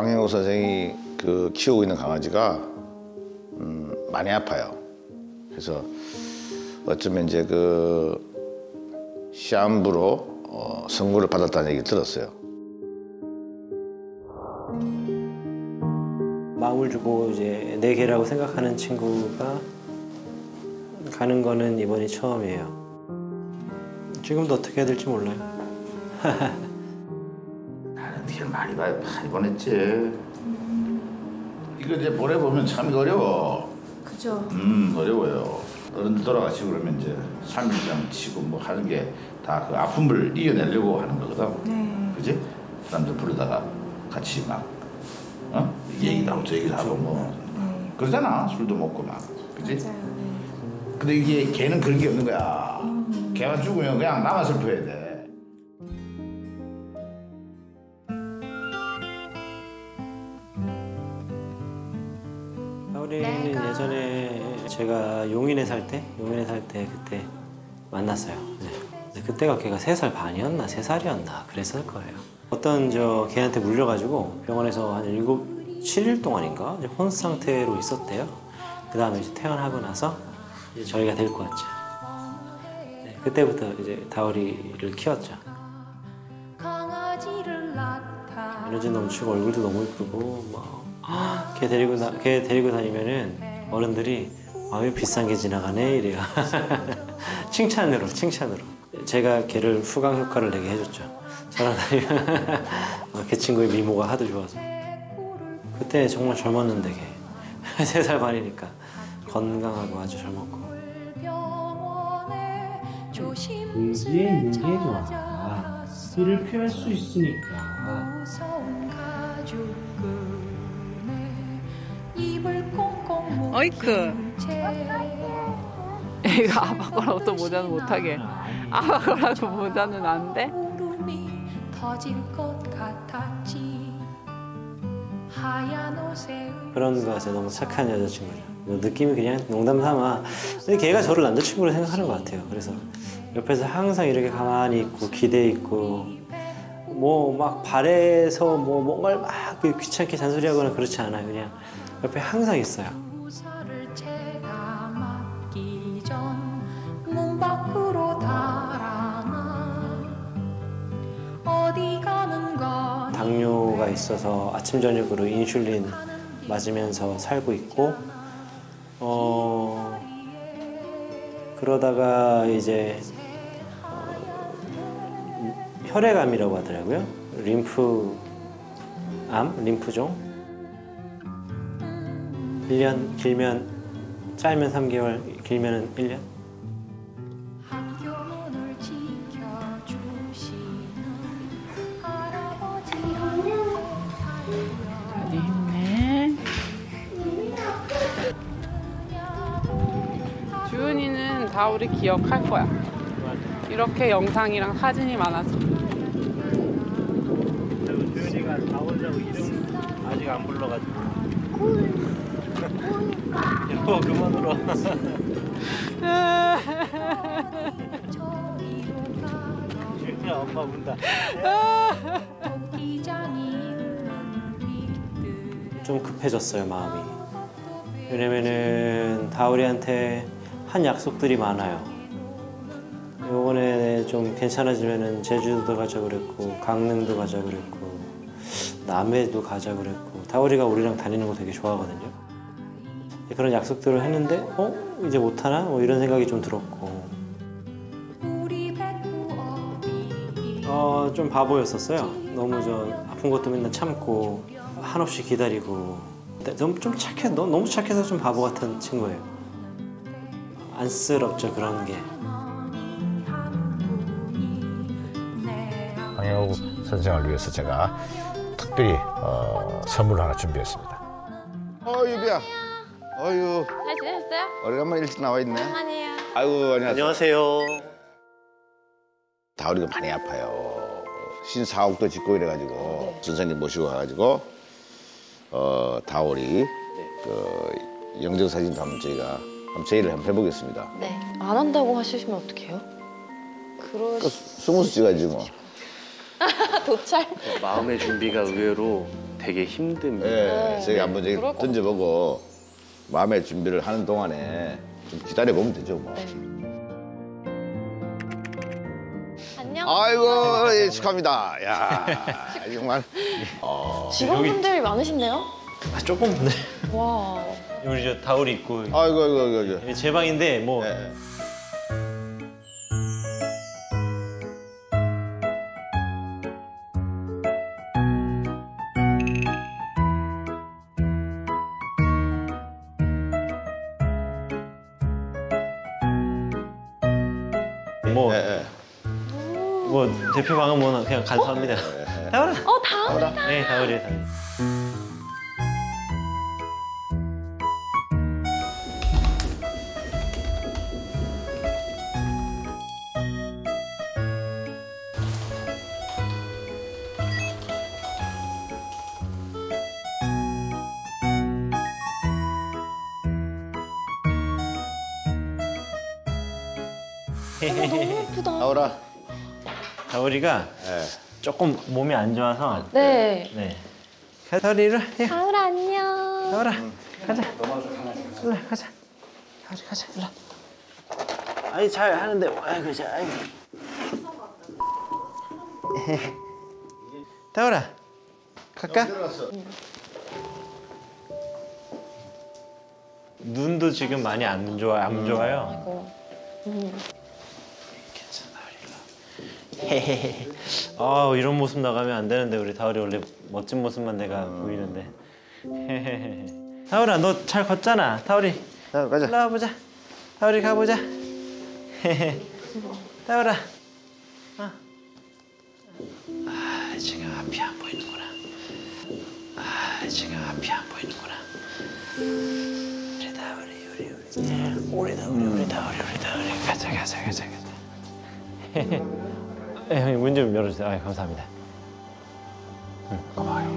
강영호 선생이 키우고 있는 강아지가 많이 아파요. 그래서 어쩌면 이제 시한부로 선고를 받았다는 얘기를 들었어요. 마음을 주고 이제 내 개라고 생각하는 친구가 가는 거는 이번이 처음이에요. 지금도 어떻게 해야 될지 몰라요. 나는 길 많이 보냈지. 이거 이제 보내보면 참 어려워. 그죠. 어려워요. 어른들 돌아가시고 그러면 이제 3일장 치고 뭐 하는 게 다 그 아픔을 이겨내려고 하는 거거든. 네. 그지? 사람들 부르다가 같이 막 얘기도 하고 저 얘기도 하고 뭐 그러잖아. 술도 먹고 막. 그지? 맞아요. 네. 근데 이게 걔는 그런 게 없는 거야. 걔만 죽으면 그냥 나만 슬퍼야 돼. 우리는 예전에 제가 용인에 살 때 그때 만났어요. 네. 그때가 걔가 3살 반이었나 3살이었나 그랬을 거예요. 어떤 걔한테 물려가지고 병원에서 한 7일 동안인가 이제 혼 상태로 있었대요. 그 다음에 이제 퇴원하고 나서 이제 저희가 데리고 왔죠. 네, 그때부터 이제 다오리를 키웠죠. 에너지 넘치고 얼굴도 너무 예쁘고 걔 데리고 다니면은 어른들이 왜 비싼 게 지나가네 이래요. 칭찬으로. 제가 걔를 후광 효과를 내게 해줬죠. 저랑 다니면 걔 친구의 미모가 하도 좋아서. 그때 정말 젊었는데 걔 3살 반이니까 건강하고 아주 젊었고. 의지에 있는 게 좋아. 이를 표할 수 있으니까. 어이쿠. 이거 아빠 거라고 또 모자는 못하게. 아빠 거라고 모자는 안 돼? 그런 거 같아요. 너무 착한 여자친구죠. 느낌이 그냥 농담 삼아. 근데 걔가 저를 남자친구로 생각하는 것 같아요. 그래서 옆에서 항상 이렇게 가만히 있고 기대에 있고 뭐 막 발에서 뭐 뭔가를 막 귀찮게 잔소리하거나 그렇지 않아요. 그냥 옆에 항상 있어요. 당뇨가 있어서 아침 저녁으로 인슐린 맞으면서 살고 있고 그러다가 이제 혈액암이라고 하더라고요. 림프종 1년 길면 짧으면 3개월 길면은 1년. 많이 힘내. 주은이는 다 우리 기억할 거야. 이렇게 영상이랑 사진이 많아서. 주은이가 다 오자고 이름 아직 안 불러가지고. 여보 그만 울어. 주은이야 엄마 운다. 좀 급해졌어요 마음이. 왜냐면은 다오리한테 한 약속들이 많아요. 이번에 좀 괜찮아지면은 제주도도 가자 그랬고 강릉도 가자 그랬고 남해도 가자 그랬고 다오리가 우리랑 다니는 거 되게 좋아하거든요. 그런 약속들을 했는데 이제 못하나? 뭐 이런 생각이 좀 들었고 좀 바보였었어요. 너무 아픈 것도 맨날 참고 한없이 기다리고 좀 착해. 너무 착해서 좀 바보 같은 친구예요. 안쓰럽죠 그런 게. 강영호 선생을 위해서 제가 특별히 선물을 하나 준비했습니다. 유비야. 어유. 잘 지냈어요? 오래간만에 일찍 나와 있네. 오랜만이에요. 아이고 안녕하세요. 다오리가 많이 아파요. 신사옥도 짓고 이래가지고 선생님 모시고 가가지고 다오리 영정사진도 한번 저희가 제의를 한번 해보겠습니다. 네. 안 한다고 하시면 어떡해요? 스무스 찍어야지 뭐. 도찰? 마음의 준비가 의외로 되게 힘듭니다. 예, 저희 한번 저기 그럴 것 던져보고 마음의 준비를 하는 동안에 좀 기다려 보면 되죠 뭐. 안녕. 아이고 예, 축하합니다. 야 정말. 직원분들이 많으신데요? 아, 조금 네. 와. 우리 저 다울이 있고 아이고. 이게 제 방인데 뭐 예. 뭐, 예. 뭐 대표 방은 뭐 그냥 간소합니다. 다울아. 다음이다. 네, 다울이. 너무 예쁘다. 나오라. 다울이가 예. 조금 몸이 안 좋아서 네. 네. 다울이 이리 와. 야, 다울 안녕. 다울아. 가자. 일로 와, 가자. 다울이 가자. 일로 와. 아니 잘 하는데 아이고 자 아이고. 다울아. 갈까? 눈도 지금 많이 안 좋아요. 아이고. 헤헤헤. 아 이런 모습 나가면 안 되는데 우리 다울이 원래 멋진 모습만 내가 보이는데. 헤헤헤. 다울아 너 잘 걷잖아. 다울이. 자 가자. 일로 와보자. 다울이 가보자. 헤헤. 다울아. 아 지금 앞이 안 보이는구나. 아 지금 앞이 안 보이는구나. 우리 다울이 우리 다울이 가자. 헤헤. 네, 형님 문 좀 열어주세요. 아, 감사합니다. 고마워요.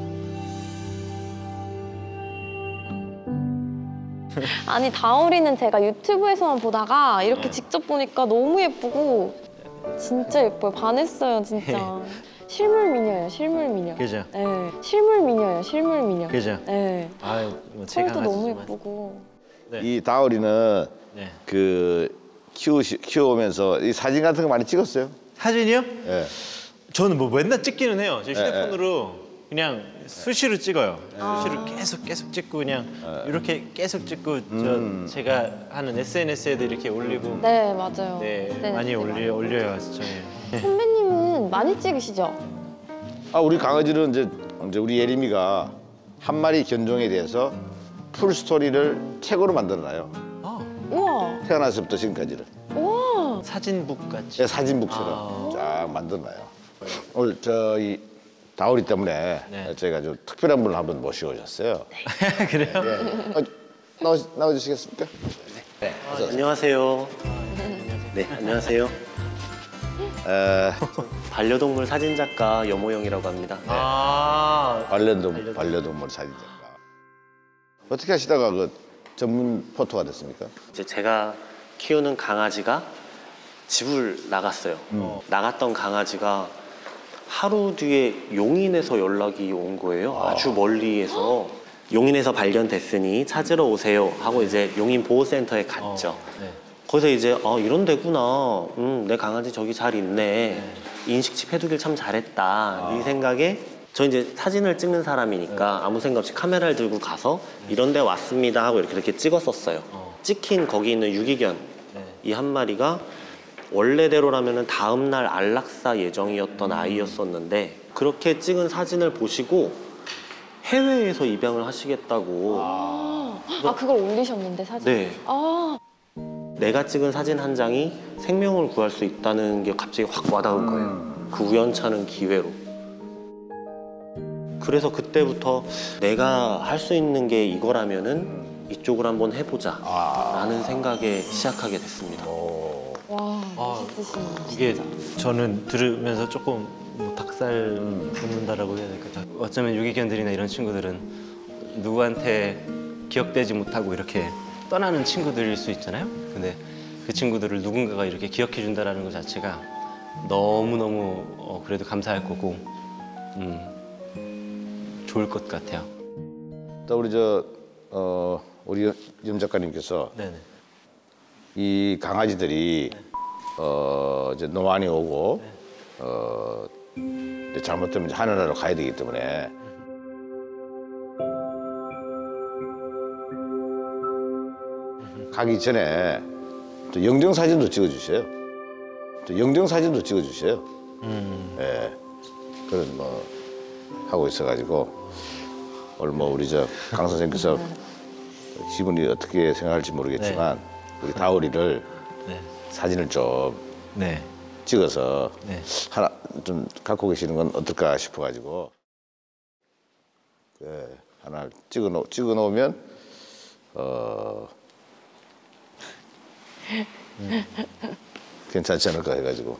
아니 다울이는 제가 유튜브에서만 보다가 이렇게 직접 보니까 너무 예쁘고 진짜 예뻐요. 반했어요 진짜. 실물 미녀예요. 실물 미녀. 그죠? 네. 실물 미녀예요. 실물 미녀. 그죠? 네. 아, 뭐 제가 털도 너무 하지만. 예쁘고. 네. 이 다울이는 네. 그 키워오면서 이 사진 같은 거 많이 찍었어요? 사진이요? 예. 저는 뭐 맨날 찍기는 해요. 제 예, 휴대폰으로 그냥 수시로 찍어요. 수시로 계속 찍고 그냥 이렇게 계속 찍고 제가 하는 SNS에도 이렇게 올리고 네 맞아요. 네, 네, 많이 네, 올려요. 저희. 선배님은 많이 찍으시죠? 아 우리 강아지는 이제 우리 예림이가 한 마리 견종에 대해서 풀 스토리를 책으로 만들어놔요. 아, 우와. 태어나서부터 지금까지를. 우와. 사진북 같이. 제 사진북처럼 쫙 만들어놔요. 오늘 저희 다울이 때문에 네. 저희가 좀 특별한 분을 한번 모시고 오셨어요. 그래요? 나와주시겠습니까? 네. 안녕하세요. 네, 안녕하세요. 반려동물 사진작가 여모영이라고 합니다. 아, 반려동물 사진작가. 어떻게 하시다가 그 전문 포토가 됐습니까? 이제 제가 키우는 강아지가 집을 나갔어요. 나갔던 강아지가 하루 뒤에 용인에서 연락이 온 거예요. 아주 멀리에서. 용인에서 발견됐으니 찾으러 오세요 하고 이제 용인 보호센터에 갔죠. 네. 거기서 이제 이런 데구나. 내 강아지 저기 잘 있네. 인식칩 해두길 참 잘했다. 이 생각에 저 이제 사진을 찍는 사람이니까 아무 생각 없이 카메라를 들고 가서 이런 데 왔습니다 하고 이렇게 찍었었어요. 찍힌 거기 있는 유기견 이 한 마리가 원래대로라면 다음 날 안락사 예정이었던 아이였었는데 그렇게 찍은 사진을 보시고 해외에서 입양을 하시겠다고. 아 그걸 올리셨는데 사진. 네. 아. 내가 찍은 사진 한 장이 생명을 구할 수 있다는 게 갑자기 확 와닿은 거예요. 그 우연찮은 기회로. 그래서 그때부터 내가 할 수 있는 게 이거라면은 이쪽을 한번 해보자 라는 생각에 시작하게 됐습니다. 와 아, 멋있으시네. 이게 저는 들으면서 조금 뭐 닭살 돋는다라고 해야 될까? 어쩌면 유기견들이나 이런 친구들은 누구한테 기억되지 못하고 이렇게 떠나는 친구들일 수 있잖아요. 근데 그 친구들을 누군가가 이렇게 기억해 준다라는 것 자체가 너무너무 그래도 감사할 거고 좋을 것 같아요. 또 우리 우리 염 작가님께서 네네. 이 강아지들이 이제 노안이 오고 이제 잘못되면 이제 하늘나라로 가야 되기 때문에 가기 전에 또 영정 사진도 찍어주세요. 또 영정 사진도 찍어주세요. 예, 그런 뭐 하고 있어가지고 오늘 뭐 우리 강 선생님께서 기분이 어떻게 생각할지 모르겠지만 우리 다우리를 사진을 좀 찍어서 하나 좀 갖고 계시는 건 어떨까 싶어가지고 하나 찍어 놓으면 괜찮지 않을까 해가지고.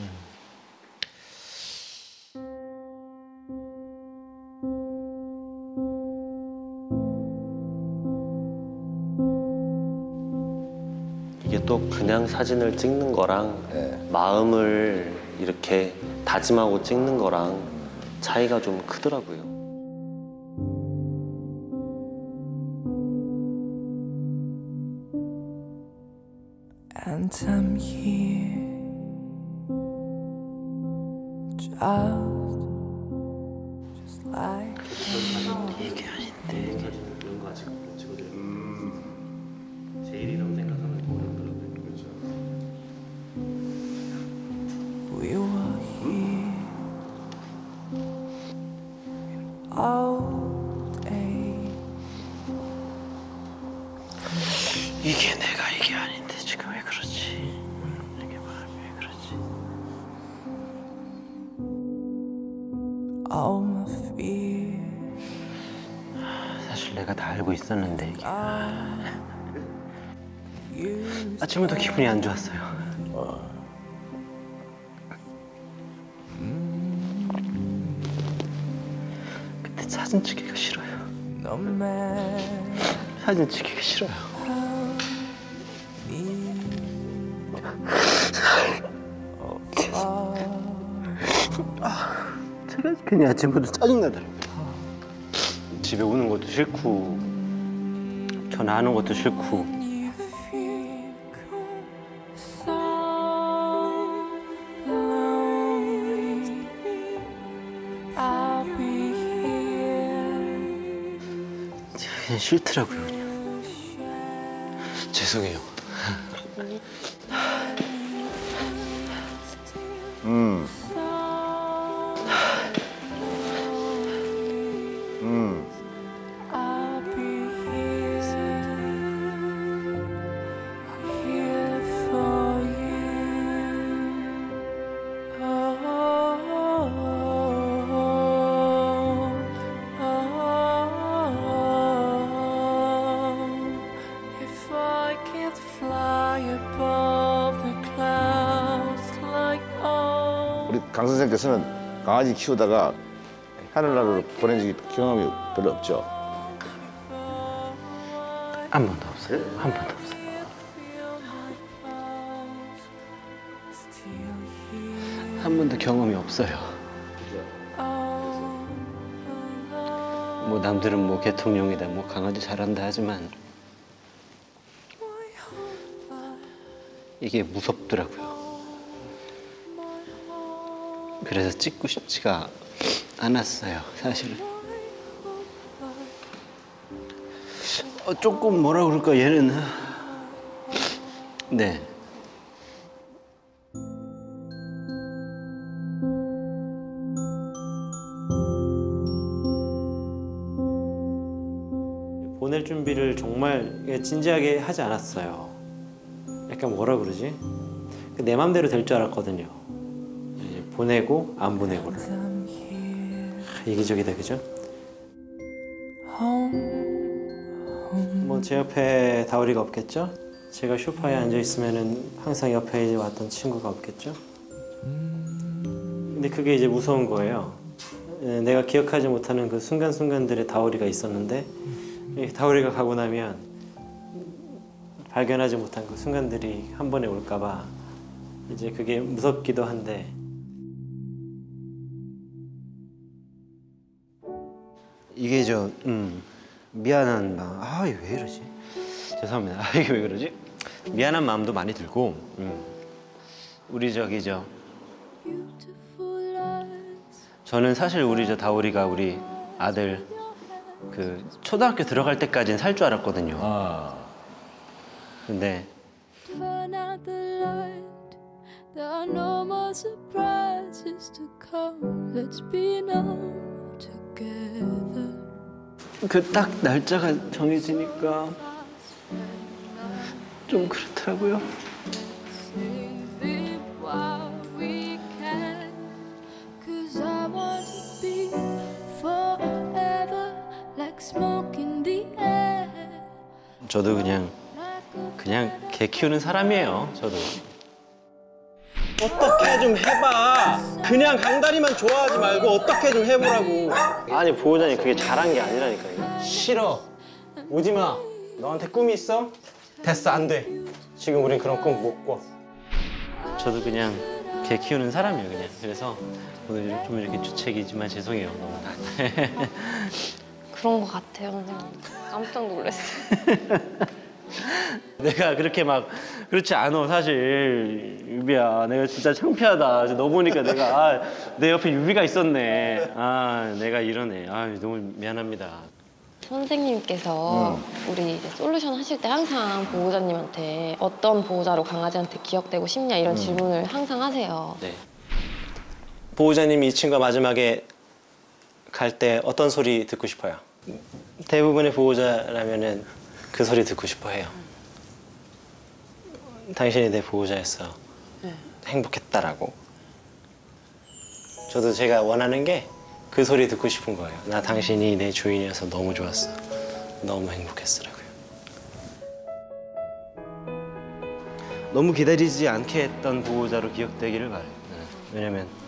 이게 또 그냥 사진을 찍는 거랑 마음을 이렇게 다짐하고 찍는 거랑 차이가 좀 크더라고요. And I'm here just like 이게 아닌데 이런 거 아직 못 찍어드려. 제일이라고 생각하면 어렵더라고요. 그렇죠. we were here all day. 이게 내가 이게 아닌데 지금 왜 그러지? 이게 왜 그러지? All my fears 사실 내가 다 알고 있었는데 이게 used 아침부터 기분이 안 좋았어요. 근데 사진 찍기가 싫어요. no matter 사진 찍기가 싫어요. 제가 괜히 아침부터 짜증나더라고요. 집에 오는 것도 싫고 전화하는 것도 싫고 you feel so lonely. I'll be here. 그냥 싫더라고요. 그냥. 죄송해요. I'll be here for you. If I can't fly above the clouds like 우리 강 선생님께서는 강아지 키우다가 하늘나라로 보낸 적이 경험이 별로 없죠. 한 번도 없어요. 한 번도 없어요. 한 번도 경험이 없어요. 뭐 남들은 뭐 개통령이다, 뭐 강아지 잘한다 하지만 이게 무섭더라고요. 그래서 찍고 싶지가 않았어요, 사실은. 조금 뭐라 그럴까 얘는. 네. 보낼 준비를 정말 진지하게 하지 않았어요. 약간 뭐라 그러지? 내 맘대로 될 줄 알았거든요. 보내고 안 보내고를. 이기적이다, 그죠? 뭐 제 옆에 다우리가 없겠죠? 제가 소파에 앉아 있으면은 항상 옆에 왔던 친구가 없겠죠? 근데 그게 이제 무서운 거예요. 내가 기억하지 못하는 그 순간순간들의 다우리가 있었는데 다우리가 가고 나면 발견하지 못한 그 순간들이 한 번에 올까 봐 이제 그게 무섭기도 한데 이게 미안한 마음. 아, 이게 왜 이러지? 죄송합니다. 아, 이게 왜 그러지? 미안한 마음도 많이 들고. 우리 저는 사실 우리 다오리가 우리 아들 그 초등학교 들어갈 때까지는 살 줄 알았거든요. 근데 Turn out the light. There are no more surprises to come. Let's be numb together. 그 딱 날짜가 정해지니까 좀 그렇더라고요. Save it while we can. 'Cause I want to be forever like smoke in the air. 저도 그냥 개 키우는 사람이에요. 저도. 어떻게 좀 해봐. 그냥 강다리만 좋아하지 말고 어떻게 좀 해보라고. 아니 보호자님 그게 잘한 게 아니라니까요. 싫어. 오지 마. 너한테 꿈이 있어? 됐어, 안 돼. 지금 우린 그런 꿈 못 꿔. 저도 그냥 개 키우는 사람이에요. 그냥. 그래서 오늘 좀 이렇게 주책이지만 죄송해요. 너무. 그런 것 같아요, 선생님. 깜짝 놀랐어요. 내가 그렇게 막 그렇지 않아 사실. 유비야, 내가 진짜 창피하다. 너 보니까 내가 내 옆에 유비가 있었네. 내가 이러네. 너무 미안합니다. 선생님께서 우리 이제 솔루션 하실 때 항상 보호자님한테 어떤 보호자로 강아지한테 기억되고 싶냐 이런 질문을 항상 하세요. 네. 보호자님이 이 친구가 마지막에 갈 때 어떤 소리 듣고 싶어요? 대부분의 보호자라면은 그 소리 듣고 싶어 해요. 당신이 내 보호자였어. 행복했다라고. 저도 제가 원하는 게 그 소리 듣고 싶은 거예요. 나 당신이 내 주인이어서 너무 좋았어. 너무 행복했으라고요. 너무 기다리지 않게 했던 보호자로 기억되기를 바래요. 왜냐면